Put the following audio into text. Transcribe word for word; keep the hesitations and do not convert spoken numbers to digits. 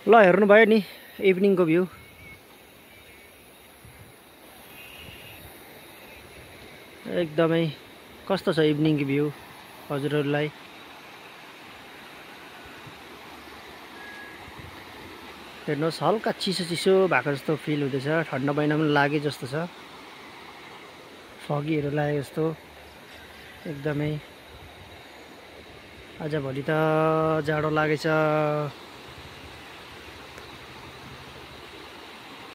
ल हेर्नुभयो नि इभिनिङको भ्यू। एकदमै कस्तो छ इभिनिङको भ्यू हजुरहरूलाई? हेर्नुहोस् हल्का चिसो चिसो भएको जस्तो फिल हुँदैछ, ठन्डा महिना पनि लागे जस्तो छ, फगीहरू लागे जस्तो एकदमै। आज भोलि त जाडो लागेछ।